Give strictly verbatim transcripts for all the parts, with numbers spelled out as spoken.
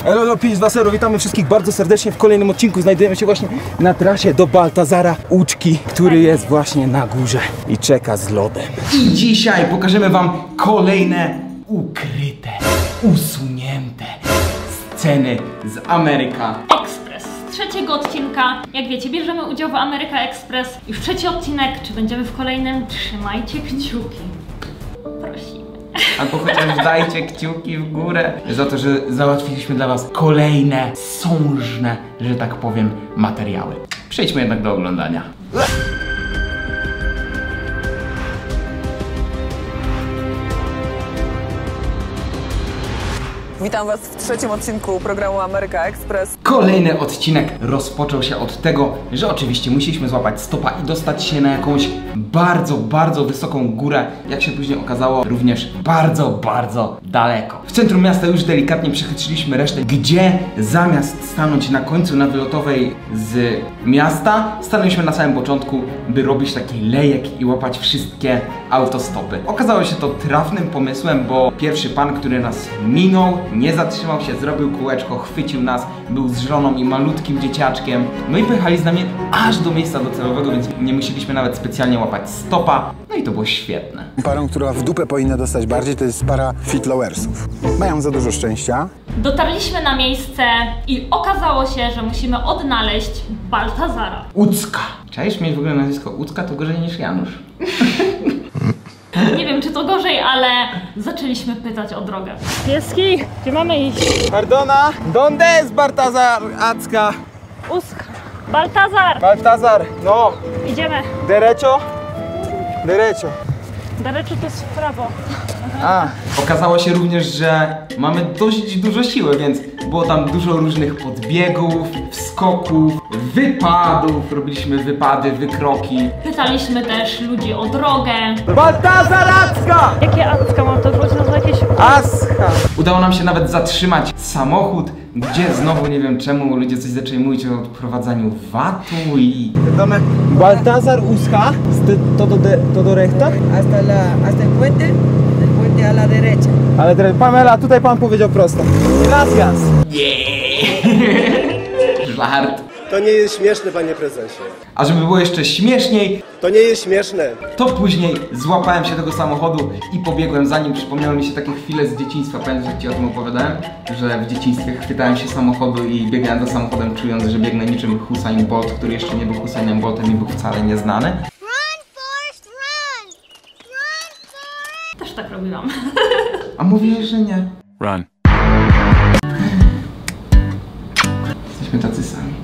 Elo pięć dwa zero, witamy wszystkich bardzo serdecznie w kolejnym odcinku. Znajdujemy się właśnie na trasie do Baltazara Uczki, który jest właśnie na górze i czeka z lodem. I dzisiaj pokażemy wam kolejne ukryte, usunięte sceny z Ameryka Express. Z trzeciego odcinka, jak wiecie, bierzemy udział w Ameryka Express. Już trzeci odcinek, czy będziemy w kolejnym? Trzymajcie kciuki. Prosimy. Albo chociaż dajcie kciuki w górę za to, że załatwiliśmy dla was kolejne sążne, że tak powiem, materiały. Przejdźmy jednak do oglądania. Witam was w trzecim odcinku programu Ameryka Express. Kolejny odcinek rozpoczął się od tego, że oczywiście musieliśmy złapać stopa i dostać się na jakąś bardzo, bardzo wysoką górę. Jak się później okazało, również bardzo, bardzo daleko. W centrum miasta już delikatnie przechytrzyliśmy resztę, gdzie zamiast stanąć na końcu na wylotowej z miasta, stanęliśmy na samym początku, by robić taki lejek i łapać wszystkie autostopy. Okazało się to trafnym pomysłem, bo pierwszy pan, który nas minął, nie zatrzymał się, zrobił kółeczko, chwycił nas, był z żoną i malutkim dzieciaczkiem. No i pojechali z nami aż do miejsca docelowego, więc nie musieliśmy nawet specjalnie łapać stopa. No i to było świetne. Parą, która w dupę powinna dostać bardziej, to jest para Fitlowersów. Mają za dużo szczęścia. Dotarliśmy na miejsce i okazało się, że musimy odnaleźć Baltazara. Ucka. Czaisz mieć w ogóle nazwisko Ucka, to gorzej niż Janusz. Nie wiem, czy to gorzej, ale zaczęliśmy pytać o drogę. Pieski, gdzie mamy iść? Pardona, donde es Baltazar Acka? Uska. Baltazar! Baltazar, no. Idziemy. Derecho? Derecho. Derecho to jest w prawo. A, okazało się również, że mamy dość dużo siły, więc było tam dużo różnych podbiegów, wskoków, wypadów, robiliśmy wypady, wykroki. Pytaliśmy też ludzi o drogę. Baltazar Acka! Jakie Acka mam to wrócić na jakieś... Aska! Udało nam się nawet zatrzymać samochód, gdzie znowu nie wiem czemu ludzie coś zaczęli mówić o odprowadzaniu vatu i... Damy Baltazar Uska, to do, to do rechta? Hasta, la, hasta el puente, el puente a la derecha. Ale Pamela, tutaj pan powiedział prosto. Gracias! Yeah. Żart. To nie jest śmieszne, panie prezesie. A żeby było jeszcze śmieszniej, to nie jest śmieszne. To później złapałem się tego samochodu i pobiegłem za nim. Przypomniały mi się takie chwile z dzieciństwa. Pamiętasz, jak ci o tym opowiadałem? Że w dzieciństwie chwytałem się samochodu i biegałem za samochodem, czując, że biegnę niczym Usain Bolt, który jeszcze nie był Usainem Boltem i był wcale nieznany. Run, Forrest, run! Run, Forrest! Też tak robiłam. A mówiłeś, że nie. Run. Jesteśmy tacy sami.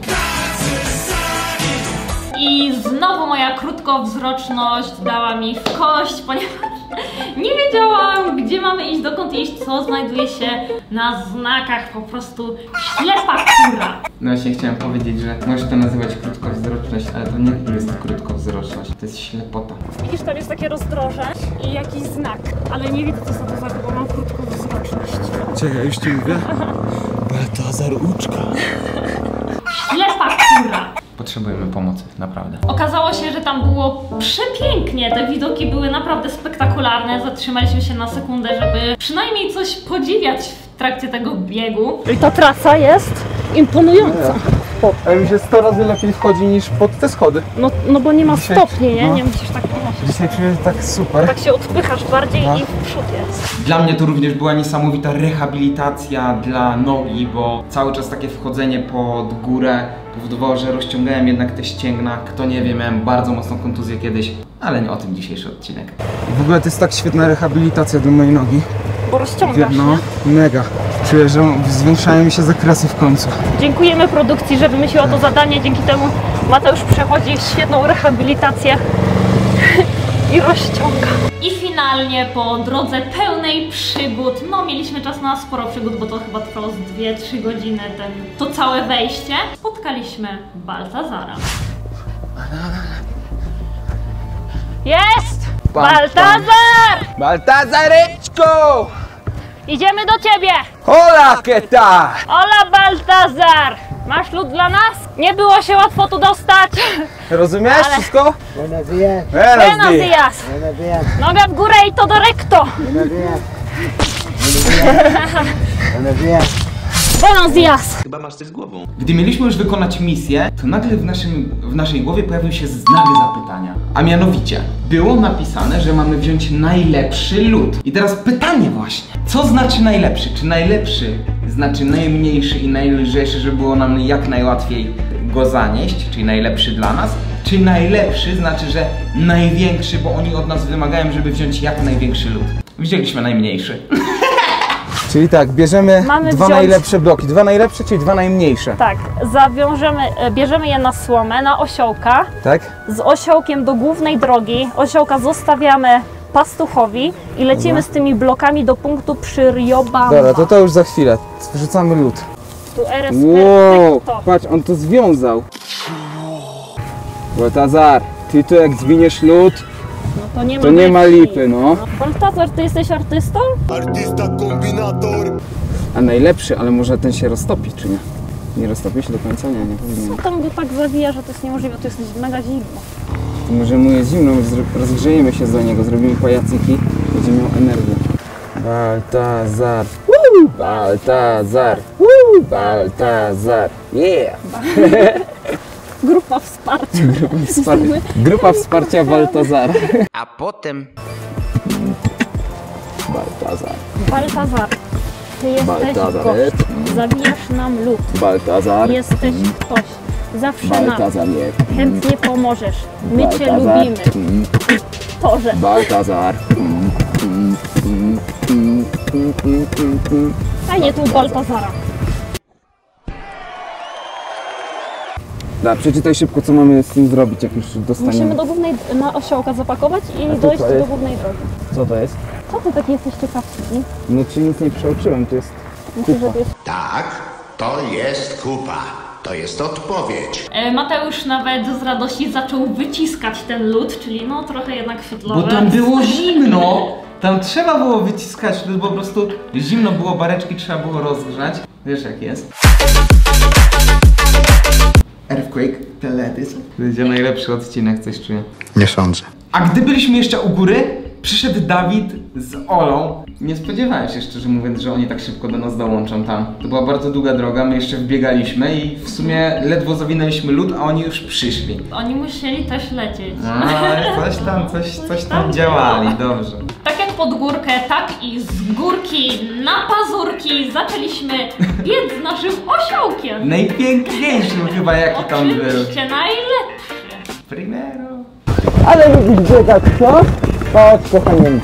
I znowu moja krótkowzroczność dała mi w kość, ponieważ nie wiedziałam, gdzie mamy iść, dokąd iść, co znajduje się na znakach, po prostu ślepa kura. No właśnie chciałem powiedzieć, że możesz to nazywać krótkowzroczność, ale to nie jest krótkowzroczność, to jest ślepota. Widzisz, tam jest takie rozdroże i jakiś znak, ale nie widzę, co są to znaki, bo mam krótkowzroczność. Czekaj, już ci mówię. Baltazar Uczka. Ślepa kura. Potrzebujemy pomocy, naprawdę. Okazało się, że tam było przepięknie, te widoki były naprawdę spektakularne. Zatrzymaliśmy się na sekundę, żeby przynajmniej coś podziwiać w trakcie tego biegu. I ta trasa jest imponująca. Ale mi się sto razy lepiej wchodzi niż pod te schody. No, no bo nie ma Dzisiaj, stopni, nie? no. Nie musisz tak ponosić. Dzisiaj czuję tak super. Tak się odpychasz bardziej no. I w przód jest. Dla mnie to również była niesamowita rehabilitacja dla nogi, bo cały czas takie wchodzenie pod górę powodowało, że rozciągałem jednak te ścięgna. Kto nie wie, miałem bardzo mocną kontuzję kiedyś, ale nie o tym dzisiejszy odcinek. W ogóle to jest tak świetna rehabilitacja dla mojej nogi. Bo rozciągasz, No, nie? mega. Czuję, że zwiększają mi się zakresy w końcu. Dziękujemy produkcji, że wymyśliła to zadanie. Dzięki temu Mateusz przechodzi świetną rehabilitację i rozciąga. I finalnie po drodze pełnej przygód, no mieliśmy czas na sporo przygód, bo to chyba trwało z dwie trzy godziny ten, to całe wejście, spotkaliśmy Baltazara. Jest! Baltazar! Baltazareczko! Idziemy do ciebie! Hola, ¿qué tal? Hola Baltazar! Masz lód dla nas? Nie było się łatwo tu dostać. Rozumiesz Ale... wszystko? Buenos días. Buenos días! Buenos días. Noga w górę i to do recto! Buenos días. Buenos días. Buenos días. Buenos dias! Chyba masz coś z głową. Gdy mieliśmy już wykonać misję, to nagle w, naszym, w naszej głowie pojawił się znak zapytania. A mianowicie, było napisane, że mamy wziąć najlepszy lód. I teraz pytanie właśnie, co znaczy najlepszy? Czy najlepszy znaczy najmniejszy i najlżejszy, żeby było nam jak najłatwiej go zanieść, czyli najlepszy dla nas? Czy najlepszy znaczy, że największy, bo oni od nas wymagają, żeby wziąć jak największy lód? Wzięliśmy najmniejszy. Czyli tak, bierzemy Mamy dwa wziąć- najlepsze bloki. Dwa najlepsze, czyli dwa najmniejsze. Tak, zawiążemy, e, bierzemy je na słomę, na osiołka. Tak? Z osiołkiem do głównej drogi. Osiołka zostawiamy pastuchowi i lecimy Dobra. z tymi blokami do punktu przy Riobamba. Dobra, to to już za chwilę. Wrzucamy lód. Tu R S Wow, Perfecto. patrz, on to związał. Baltazar, ty to jak zwiniesz lód, No to nie ma, to nie ma lepsi. lipy, no. Baltazar, ty jesteś artystą? Artysta kombinator. A najlepszy, ale może ten się roztopi, czy nie? Nie roztopi się do końca? Nie, nie powinien. Co tam go tak zawija, że to jest niemożliwe, to jest mega zimno. To może mu jest zimno, zro- rozgrzejemy się do niego, zrobimy pajacyki, będzie miał energię. Baltazar, Woo! Baltazar, Woo! Baltazar, yeah! Grupa wsparcia. Wspar- Grupa wsparcia Baltazara. A potem... Baltazar, Baltazar, ty jesteś Baltazar, gość. Zawijasz nam lód. Baltazar, Jesteś ktoś. Zawsze nam Baltazar, nie. chętnie pomożesz. My cię Baltazar. lubimy. Torze. Baltazar. Fajnie tu Baltazara. Da, przeczytaj szybko, co mamy z tym zrobić, jak już dostaniemy. Musimy do głównej, na osiołka zapakować i to dojść co do jest? głównej drogi. Co to jest? Co ty taki jesteś ciekawski? No czy nic nie przeoczyłem, to jest Myślisz, że kupa. to jest... Tak, to jest kupa. To jest odpowiedź. E, Mateusz nawet z radości zaczął wyciskać ten lód, czyli no trochę jednak świetlowe. Bo tam było zimno! Tam trzeba było wyciskać lód, bo po prostu zimno było, bareczki trzeba było rozgrzać. Wiesz jak jest? Earthquake, teledysk. To będzie najlepszy odcinek, coś czuję. Nie sądzę. A gdy byliśmy jeszcze u góry, przyszedł Dawid z Olą. Nie spodziewałem się, szczerze mówiąc, że oni tak szybko do nas dołączą tam. To była bardzo długa droga, my jeszcze wbiegaliśmy i w sumie ledwo zawinęliśmy lód, a oni już przyszli. Oni musieli też lecieć. A, coś tam, coś, coś tam działali, dobrze. Tak jak pod górkę, tak i z górki na pazurki zaczęliśmy biec z naszym osiołkiem. Najpiękniejszym chyba jaki tam był. Oczywiście najlepszy. Primero. Ale lubisz biegać, co? Chodź, kochanie.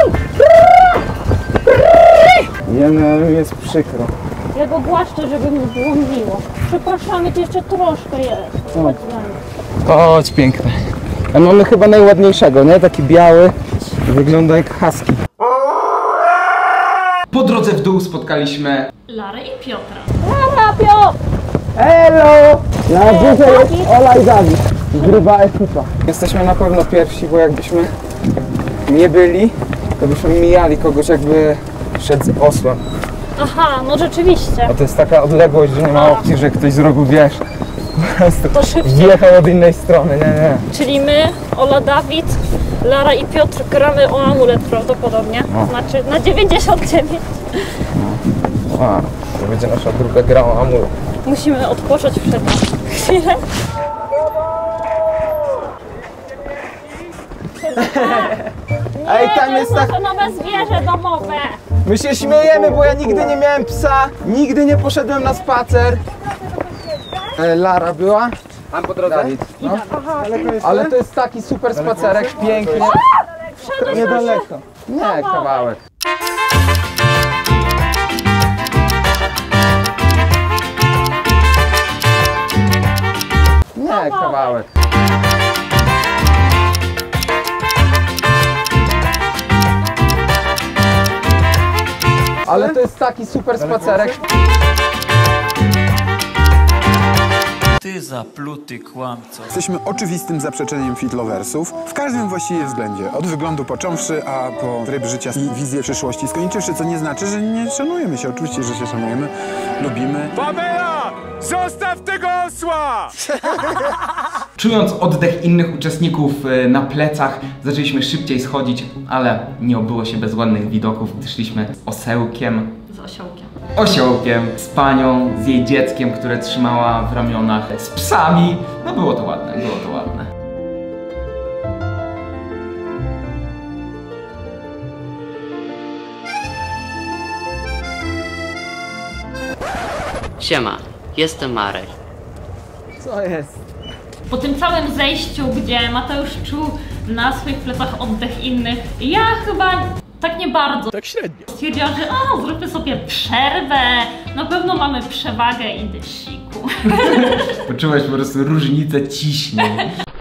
Jemu jest przykro. Ja go głaszczę, żeby mu było miło. Przepraszamy, to jeszcze troszkę jest. Chodź na mnie. Chodź, piękne. A mamy chyba najładniejszego, nie? Taki biały. Wygląda jak husky. Po drodze w dół spotkaliśmy Larę i Piotra. Lara, Piotr! Hello! Na górze jest Ola i Dawid. Gruba ekipa. Jesteśmy na pewno pierwsi, bo jakbyśmy nie byli, to byśmy mijali kogoś, jakby szedł z osłem. Aha, no rzeczywiście. A to jest taka odległość, że nie ma opcji, że ktoś z rogu, wiesz, po prostu To szybciej. wjechał od innej strony, nie, nie. Czyli my, Ola, Dawid, Lara i Piotr gramy o amulet prawdopodobnie. No. Znaczy na dziewięćdziesiąt dziewięć. A, to będzie nasza druga gra o amulet. Musimy odpocząć przed chwilę. Nie, Ej, tam to jest jest tak- nasze nowe zwierzę domowe. My się śmiejemy, bo ja nigdy nie miałem psa, nigdy nie poszedłem na spacer. E, Lara była? Mam po drodze? Dawid, no. Ale to jest taki super spacerek, pięknie. Niedaleko. Nie, kawałek. Nie, kawałek. Ale to jest taki super spacerek. Ty zapluty kłamco. Jesteśmy oczywistym zaprzeczeniem fitlowersów w każdym właściwie względzie. Od wyglądu począwszy, a po tryb życia i wizję przyszłości skończywszy, co nie znaczy, że nie szanujemy się. Oczywiście, że się szanujemy, lubimy. Pamela! Zostaw tego osła! Czując oddech innych uczestników e, na plecach, zaczęliśmy szybciej schodzić, ale nie obyło się bez ładnych widoków, gdy szliśmy osełkiem. Z osiołkiem. osiołkiem, z panią, z jej dzieckiem, które trzymała w ramionach, z psami. No było to ładne, było to ładne. Siema, jestem Marek. Co jest? Po tym całym zejściu, gdzie Mateusz czuł na swoich plecach oddech innych, ja chyba tak nie bardzo. Tak średnio. Stwierdziłam, że o, zróbmy sobie przerwę, na pewno mamy przewagę, idę siku. Poczułeś po prostu różnicę ciśnień.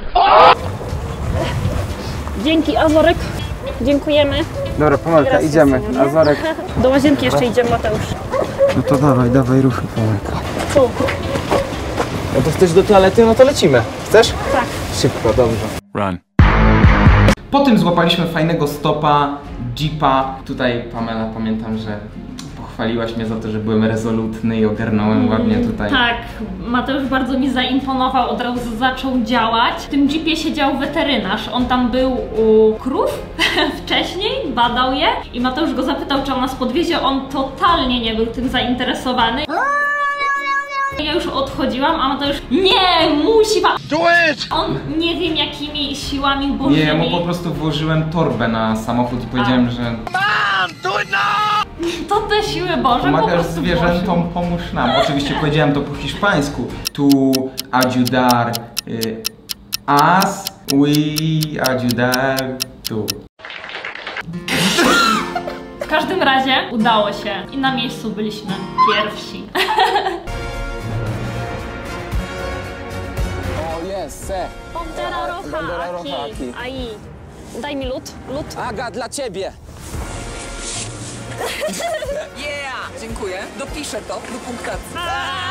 Dzięki, Azorek. Dziękujemy. Dobra, Pamelka, idziemy. Azorek. Do łazienki jeszcze idziemy, Mateusz. No to dawaj, dawaj ruchy, Pamelka. Tu. No to chcesz do toalety? No to lecimy. Chcesz? Tak. Szybko, dobrze. Run. Potem złapaliśmy fajnego stopa, jeepa. Tutaj Pamela, pamiętam, że pochwaliłaś mnie za to, że byłem rezolutny i ogarnąłem mm, ładnie tutaj. Tak, Mateusz bardzo mi zaimponował, od razu zaczął działać. W tym jeepie siedział weterynarz, on tam był u krów wcześniej, badał je i Mateusz go zapytał, czy on nas podwiezie, on totalnie nie był tym zainteresowany. Ja już odchodziłam, a Mateusz nie, musi pan. Do it! On nie wiem jakimi siłami bożymi. Nie, ja mu po prostu włożyłem torbę na samochód i powiedziałem, a. że... Mam, do it now! To te siły Boże pomagasz zwierzętom, pomóż nam. Oczywiście powiedziałem to po hiszpańsku. Tu ayudar y, as, we ayudar tu. W każdym razie udało się i na miejscu byliśmy pierwsi. Jest, se. Bandera roja, Aj. Daj mi lód, lód. Aga, dla ciebie. Yeah! Dziękuję. Dopiszę to do punktacji.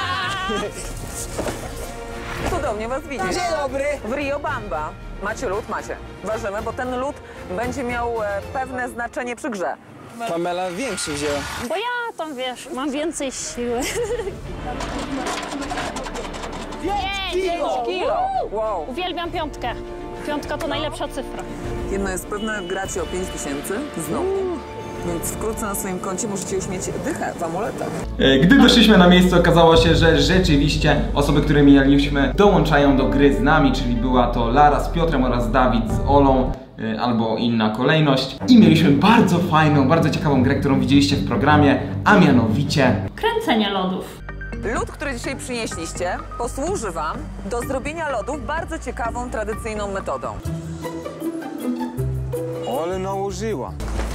Cudownie was widzieć. Dzień dobry. W Riobamba. Macie lód? Macie. Ważymy, bo ten lód będzie miał e, pewne znaczenie przy grze. Pamela większy wzięła. Bo ja tam, wiesz, mam więcej siły. pięć kilo! Wow. Uwielbiam piątkę. Piątka to najlepsza cyfra. Jedno jest pewne, gracie o pięć tysięcy znowu, więc wkrótce na swoim koncie możecie już mieć dychę w amuletach. Gdy doszliśmy na miejsce, okazało się, że rzeczywiście osoby, które mijaliśmy, dołączają do gry z nami, czyli była to Lara z Piotrem oraz Dawid z Olą, albo inna kolejność. I mieliśmy bardzo fajną, bardzo ciekawą grę, którą widzieliście w programie, a mianowicie... Kręcenie lodów. Lód, który dzisiaj przynieśliście, posłuży wam do zrobienia lodów bardzo ciekawą, tradycyjną metodą. Ale nałożyła.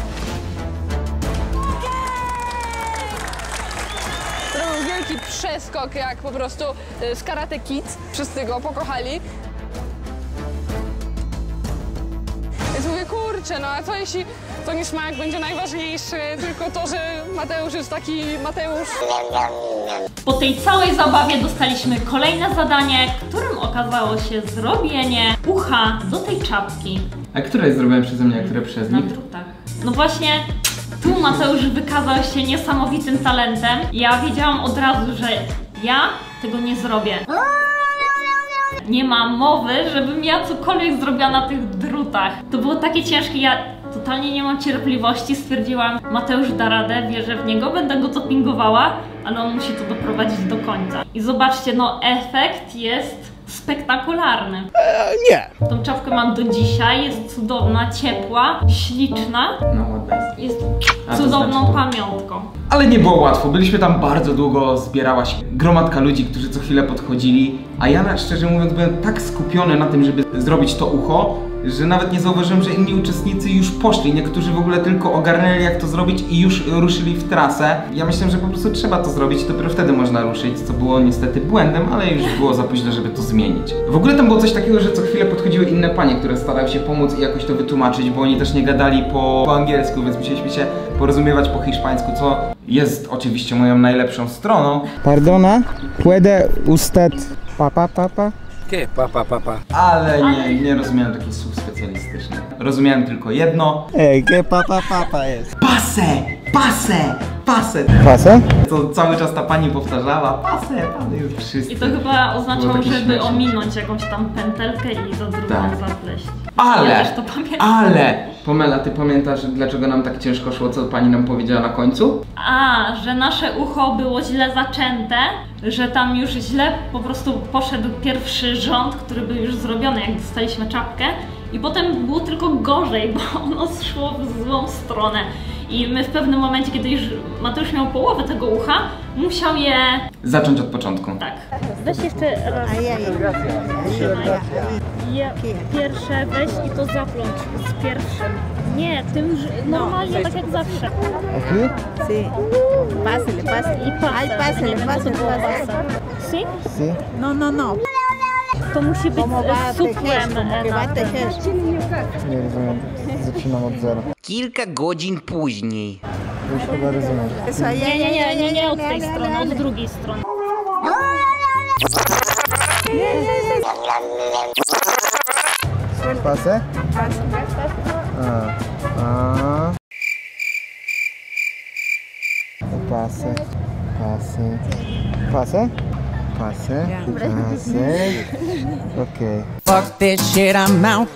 To był wielki przeskok, jak po prostu z Karate Kid. Wszyscy go pokochali. Więc mówię, kurczę, no a co jeśli to nie smak będzie najważniejszy, tylko to, że Mateusz jest taki Mateusz. Po tej całej zabawie dostaliśmy kolejne zadanie, którym okazało się zrobienie ucha do tej czapki. A które jest zrobione przeze mnie, a które przez Na nich? drutach. No właśnie, tu Mateusz wykazał się niesamowitym talentem. Ja wiedziałam od razu, że ja tego nie zrobię. Nie ma mowy, żebym ja cokolwiek zrobiła na tych drutach. To było takie ciężkie, ja totalnie nie mam cierpliwości. Stwierdziłam, Mateusz da radę, wierzę w niego, będę go dopingowała, ale on musi to doprowadzić do końca. I zobaczcie, no efekt jest spektakularny. Eee, nie. Tą czapkę mam do dzisiaj, jest cudowna, ciepła, śliczna. No ładna jest. Jest A, to cudowną znaczy to. pamiątką. Ale nie było łatwo, byliśmy tam bardzo długo, zbierała się gromadka ludzi, którzy co chwilę podchodzili, a ja szczerze mówiąc byłem tak skupiony na tym, żeby zrobić to ucho, że nawet nie zauważyłem, że inni uczestnicy już poszli. Niektórzy w ogóle tylko ogarnęli, jak to zrobić i już ruszyli w trasę. Ja myślę, że po prostu trzeba to zrobić i dopiero wtedy można ruszyć, co było niestety błędem, ale już było za późno, żeby to zmienić. W ogóle tam było coś takiego, że co chwilę podchodziły inne panie, które starały się pomóc i jakoś to wytłumaczyć, bo oni też nie gadali po, po angielsku, więc musieliśmy się porozumiewać po hiszpańsku, co jest oczywiście moją najlepszą stroną. Pardona, puede usted papa papa? ¿Qué? Papa papa. Ale nie, nie rozumiałem takich słów specjalistycznych. Rozumiałem tylko jedno. Ej, ¿qué papa papa jest? Pase! Pase! pasę. Pasę? To cały czas ta pani powtarzała, pasę, pasę, już wszyscy. I to chyba oznaczało, takie żeby śmieszne. ominąć jakąś tam pętelkę i za drugą Tak. zapleść. Ale, Ja też to pamiętam. ale, Pomela, ty pamiętasz, dlaczego nam tak ciężko szło, co pani nam powiedziała na końcu? A, że nasze ucho było źle zaczęte, że tam już źle po prostu poszedł pierwszy rząd, który był już zrobiony, jak dostaliśmy czapkę. I potem było tylko gorzej, bo ono szło w złą stronę. I my w pewnym momencie, kiedy już Mateusz miał połowę tego ucha, musiał je... Zacząć od początku. Tak. Weź jeszcze raz. Trzymaj. Je pierwsze weź i to zapląć z pierwszym. Nie, tym że normalnie, tak jak zawsze. Aquí? Sí. Pásale, pásale. I pasem. Ay, pásale, Nie wiem, co to pásale, było pásale. pasem. Si? Si. No, no, no. To musi być Como va a z tejer, supłem como que va a na tejer. Nie rozumiem. Zaczynam od zera. Kilka godzin później. Już chyba rozumiem. Eso allá, Nie, nie, nie, nie, nie od tej allá, strony, allá, od allá. drugiej strony. Pasę? A. A. Pasę. Pasę. Pasę? Pasę. Pasę. Okej. Fuck this shit, I'm out.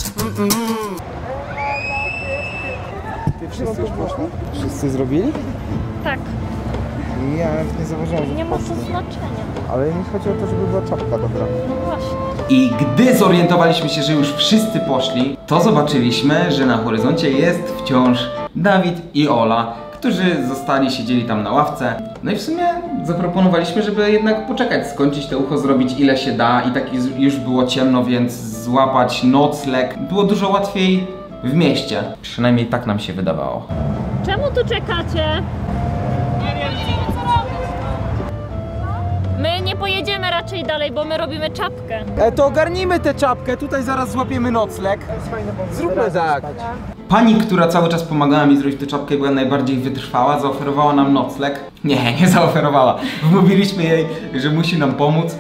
Wszyscy już poszli? Wszyscy zrobili? Tak, I ja nawet nie zauważyłem, że nie ma to poszli. znaczenia. Ale mi chodzi o to, żeby była czapka dobra. No właśnie. I gdy zorientowaliśmy się, że już wszyscy poszli, to zobaczyliśmy, że na horyzoncie jest wciąż Dawid i Ola, którzy zostali, siedzieli tam na ławce. No i w sumie zaproponowaliśmy, żeby jednak poczekać, skończyć to ucho, zrobić ile się da i tak już było ciemno, więc złapać nocleg było dużo łatwiej w mieście. Przynajmniej tak nam się wydawało. Czemu tu czekacie? My nie pojedziemy raczej dalej, bo my robimy czapkę. E, to ogarnijmy tę czapkę, tutaj zaraz złapiemy nocleg. Zróbmy tak. Pani, która cały czas pomagała mi zrobić tę czapkę i była najbardziej wytrwała, zaoferowała nam nocleg. Nie, nie zaoferowała. Wmówiliśmy jej, że musi nam pomóc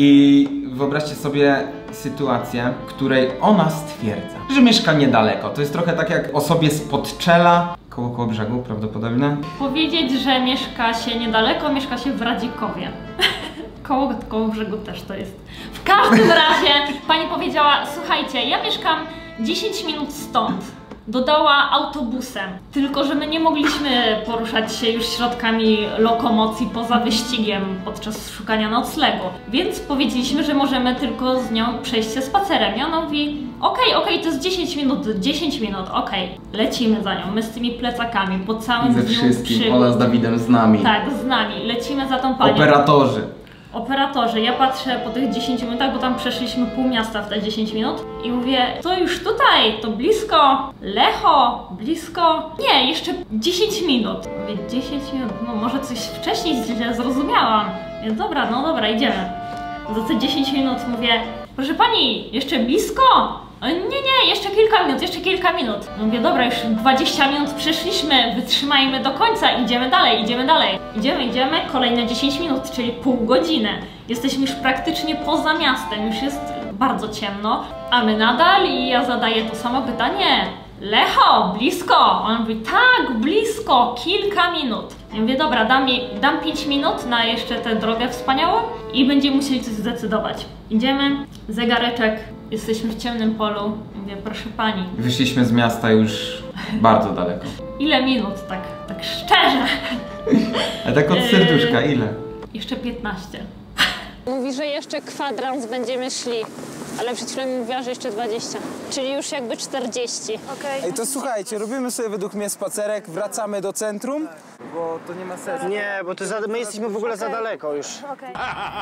i wyobraźcie sobie sytuację, w której ona stwierdza, że mieszka niedaleko. To jest trochę tak jak osobie z Podczela, koło koło brzegu prawdopodobnie. Powiedzieć, że mieszka się niedaleko, mieszka się w Radzikowie. Koło, koło brzegu też to jest. W każdym razie pani powiedziała, słuchajcie, ja mieszkam dziesięć minut stąd. Dodała autobusem, tylko że my nie mogliśmy poruszać się już środkami lokomocji poza wyścigiem podczas szukania noclegu. Więc powiedzieliśmy, że możemy tylko z nią przejść się spacerem. I ona mówi, okej, okay, okej, okay, to jest dziesięć minut, dziesięć minut, okej. Okay. Lecimy za nią, my z tymi plecakami, po całym Ze dniu wszystkim, przygód. Ola z Dawidem z nami. Tak, z nami, lecimy za tą panią. Operatorzy. Operatorzy, ja patrzę po tych dziesięciu minutach, bo tam przeszliśmy pół miasta w te dziesięć minut i mówię, to już tutaj, to blisko, Lecho, blisko, nie, jeszcze dziesięć minut. Mówię, dziesięć minut, no może coś wcześniej źle zrozumiałam. Więc dobra, no dobra, idziemy. Za te dziesięć minut mówię, proszę pani, jeszcze blisko? Nie, nie, jeszcze kilka minut, jeszcze kilka minut. Mówię, dobra, już dwadzieścia minut przeszliśmy, wytrzymajmy do końca, idziemy dalej, idziemy dalej. Idziemy, idziemy, kolejne dziesięć minut, czyli pół godziny. Jesteśmy już praktycznie poza miastem, już jest bardzo ciemno, a my nadal i ja zadaję to samo pytanie. Lecho, blisko! On mówi, tak, blisko, kilka minut. Ja mówię, dobra, dam, mi, dam pięć minut na jeszcze tę drogę wspaniałą i będziemy musieli coś zdecydować. Idziemy, zegareczek, jesteśmy w ciemnym polu. Mówię, proszę pani. Wyszliśmy z miasta już bardzo daleko. Ile minut, tak, tak szczerze? A tak od serduszka, ile? Jeszcze piętnaście. Mówi, że jeszcze kwadrans będziemy szli, ale przed chwilą mówiła, że jeszcze dwadzieścia, czyli już jakby czterdzieści. Okay. Ej, to słuchajcie, robimy sobie według mnie spacerek, wracamy do centrum, bo to nie ma sensu. Nie, bo to za, my jesteśmy w ogóle za daleko już. Okay.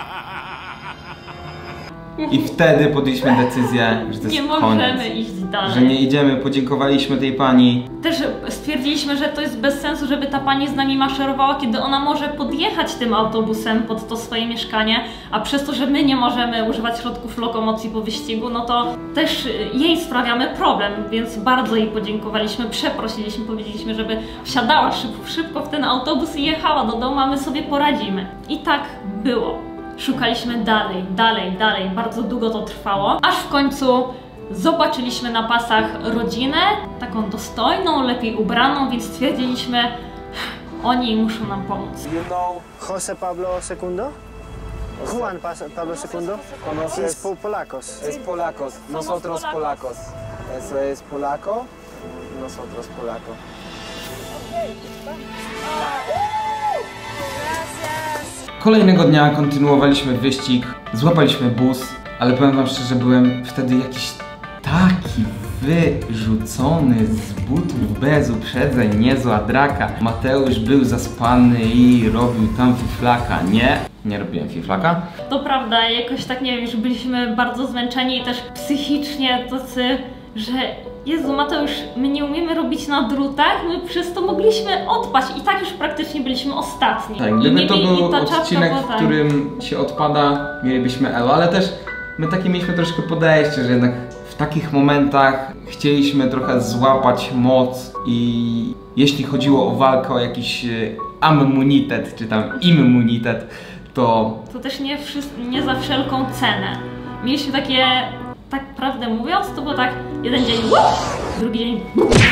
I wtedy podjęliśmy decyzję, że to jest nie koniec. możemy iść dalej. Że nie idziemy, podziękowaliśmy tej pani. Też stwierdziliśmy, że to jest bez sensu, żeby ta pani z nami maszerowała, kiedy ona może podjechać tym autobusem pod to swoje mieszkanie, a przez to, że my nie możemy używać środków lokomocji po wyścigu, no to też jej sprawiamy problem, więc bardzo jej podziękowaliśmy, przeprosiliśmy, powiedzieliśmy, żeby wsiadała szybko, szybko w ten autobus i jechała do domu, a my sobie poradzimy. I tak było. Szukaliśmy dalej, dalej, dalej, bardzo długo to trwało, aż w końcu zobaczyliśmy na pasach rodzinę, taką dostojną, lepiej ubraną, więc stwierdziliśmy, oni muszą nam pomóc. You know José Pablo segundo? Juan Pablo segundo? Conoces? Es po polacos. Es polacos. Nosotros polacos. Eso es polaco. Nosotros polaco. Kolejnego dnia kontynuowaliśmy wyścig, złapaliśmy bus, ale powiem wam szczerze, byłem wtedy jakiś taki wyrzucony z butów, bez uprzedzeń, niezła draka. Mateusz był zaspany i robił tam fiflaka. Nie, nie robiłem fiflaka. To prawda, jakoś tak nie wiem, że byliśmy bardzo zmęczeni i też psychicznie tacy, że Jezu Mateusz, my nie umiemy robić na drutach, my przez to mogliśmy odpaść i tak już praktycznie byliśmy ostatni. Tak, gdyby I to mieli, był i ta odcinek, czapka, w tak. którym się odpada, mielibyśmy elo, ale też my takie mieliśmy troszkę podejście, że jednak w takich momentach chcieliśmy trochę złapać moc i jeśli chodziło o walkę, o jakiś ammunitet, czy tam immunitet, to... To też nie, nie za wszelką cenę. Mieliśmy takie, tak prawdę mówiąc, to było tak jeden dzień, drugi dzień,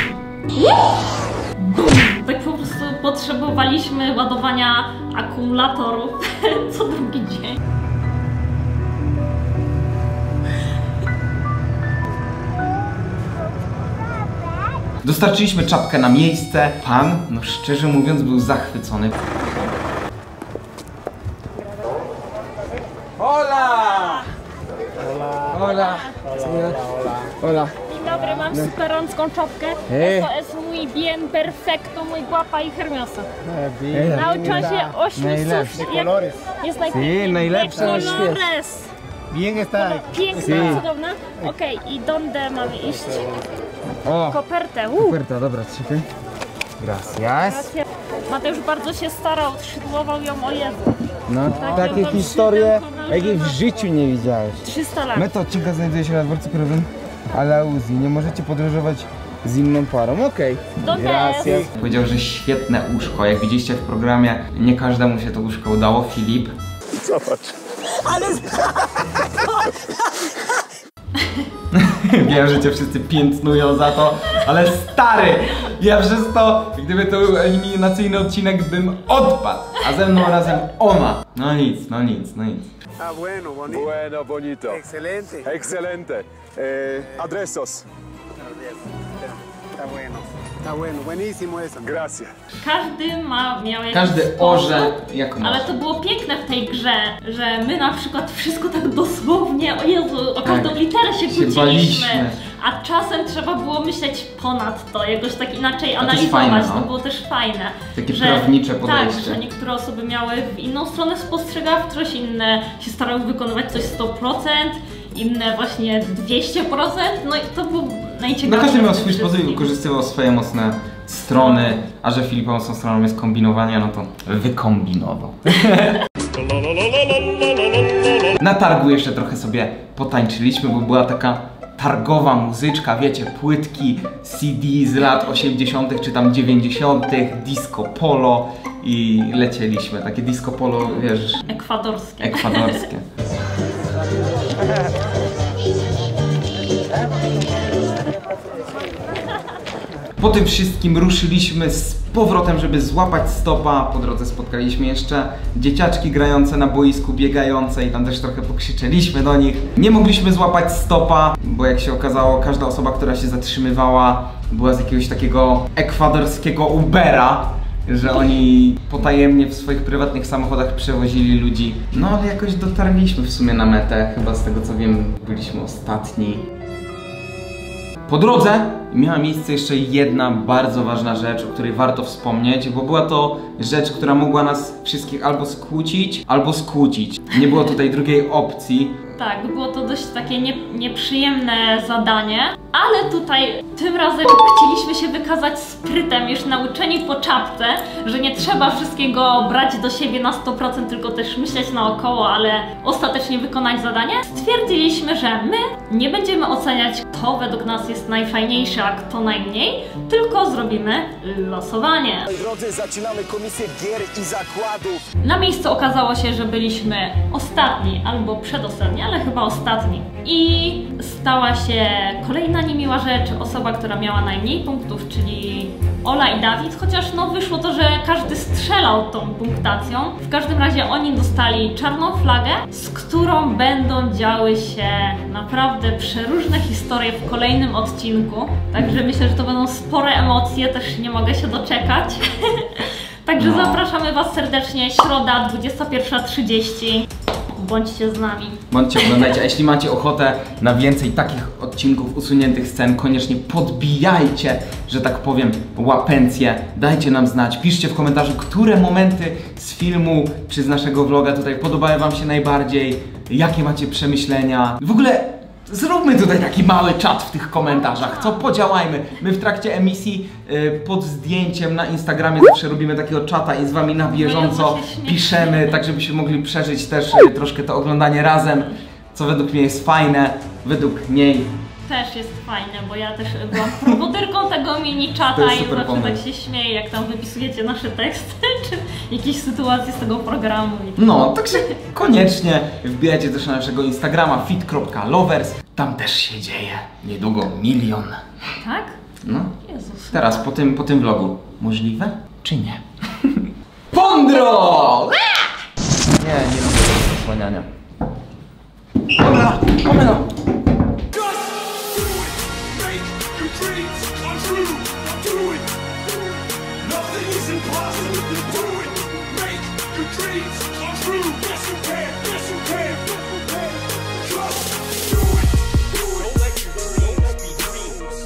tak po prostu potrzebowaliśmy ładowania akumulatorów co drugi dzień. Dostarczyliśmy czapkę na miejsce. Pan, no szczerze mówiąc, był zachwycony. Hola! Hola! Hola! Hola! Dzień dobry, mam superowską czapkę. Hey. To jest mój bien perfecto, mój guapa i hermiosa. Hey. Nauczyłam się ośmiu Najlepszy. słów, jak jest najpiękniej. Sí, najlepsza na świecie. Colores. Bien está. Piękna, Sí. cudowna. Okej, okay, i donde mamy iść? O! Kopertę. Uh. Koperta, dobra, czekaj. Gracias. Mateusz bardzo się starał, szydłował ją, o Jezu. No, Tak, takie to historie, szydełko jakich w życiu nie widziałeś. trzysta lat. Meta odcinka znajduje się na dworcu krajowym Alauzji. Nie możecie podróżować z inną parą. Okej. Okay. Gracias. Powiedział, że świetne uszko. Jak widzieliście w programie, nie każdemu się to uszko udało. Filip. Zobacz. Ale... Wiem, że cię wszyscy piętnują za to, ale stary, ja przez to, gdyby to był eliminacyjny odcinek, bym odpadł, a ze mną razem ona. No nic, no nic, no nic. Ah, bueno, bonito. Bueno, bonito. Excelente. Excelente. Eh, adresos. Está bueno. Está bueno, buenísimo eso. Gracias. Każdy ma, miał jakiś Każdy sposób, orze jak może. ale to było piękne w tej grze, że my na przykład wszystko tak dosłownie, o Jezu, o każdą Tak. literę się Się kłóciliśmy, baliśmy. a czasem trzeba było myśleć ponad to, jakoś tak inaczej A to jest analizować, fajne, no. to było też fajne. Takie prawnicze podejście. Tak, że niektóre osoby miały w inną stronę spostrzegawczość, inne się starały wykonywać coś sto procent, inne właśnie dwieście procent, no i to było najciekawsze. No każdy miał swój wszystkim. sposób i wykorzystywał swoje mocne strony, a że Filipa mocną stroną jest kombinowania, no to wykombinował. Na targu jeszcze trochę sobie potańczyliśmy, bo była taka targowa muzyczka, wiecie, płytki C D z lat osiemdziesiątych czy tam dziewięćdziesiątych, disco polo i lecieliśmy, takie disco polo, wiesz, Ekwadorskie. ekwadorskie. Po tym wszystkim ruszyliśmy z powrotem, żeby złapać stopa. Po drodze spotkaliśmy jeszcze dzieciaczki grające na boisku, biegające i tam też trochę pokrzyczeliśmy do nich. Nie mogliśmy złapać stopa, bo jak się okazało, każda osoba, która się zatrzymywała, była z jakiegoś takiego ekwadorskiego Ubera, że oni potajemnie w swoich prywatnych samochodach przewozili ludzi. No ale jakoś dotarliśmy w sumie na metę, chyba z tego co wiem, byliśmy ostatni. Po drodze miała miejsce jeszcze jedna bardzo ważna rzecz, o której warto wspomnieć, bo była to rzecz, która mogła nas wszystkich albo skłócić, albo skłócić. Nie było tutaj drugiej opcji. Tak, było to dość takie nie, nieprzyjemne zadanie, ale tutaj tym razem chcieliśmy się wykazać sprytem, już nauczeni po czapce, że nie trzeba wszystkiego brać do siebie na sto procent, tylko też myśleć naokoło, ale ostatecznie wykonać zadanie. Stwierdziliśmy, że my nie będziemy oceniać, kto według nas jest najfajniejszy, a kto najmniej, tylko zrobimy losowanie. Moi drodzy, zaczynamy komisję gier i zakładów. Na miejscu okazało się, że byliśmy ostatni albo przedostatni, ale chyba ostatni. I stała się kolejna niemiła rzecz, osoba, która miała najmniej punktów, czyli Ola i Dawid, chociaż no wyszło to, że każdy strzelał tą punktacją. W każdym razie oni dostali czarną flagę, z którą będą działy się naprawdę przeróżne historie w kolejnym odcinku. Także myślę, że to będą spore emocje, też nie mogę się doczekać. Także no. Zapraszamy Was serdecznie, środa dwudziesta pierwsza trzydzieści. Bądźcie z nami. Bądźcie, oglądajcie, a jeśli macie ochotę na więcej takich odcinków, usuniętych scen, koniecznie podbijajcie, że tak powiem, łapencję. Dajcie nam znać, piszcie w komentarzu, które momenty z filmu czy z naszego vloga tutaj podobają Wam się najbardziej, jakie macie przemyślenia. W ogóle zróbmy tutaj taki mały czat w tych komentarzach, co podziałajmy. My w trakcie emisji y, pod zdjęciem na Instagramie zawsze robimy takiego czata i z Wami na bieżąco piszemy, tak żebyśmy mogli przeżyć też y, troszkę to oglądanie razem, co według mnie jest fajne, według niej też jest fajne, bo ja też byłam prowodyrką tego mini czata i zawsze pomysł. Tak się śmieję, jak tam wypisujecie nasze teksty, czy jakieś sytuacje z tego programu. No, także koniecznie wbijajcie też na naszego Instagrama fit kropka lovers, tam też się dzieje. Niedługo milion. Tak? No. Jezus. Teraz po tym, po tym vlogu. Możliwe? Czy nie? Pondro! Nie, nie lubię tego zasłaniania. Dobra, mamy no.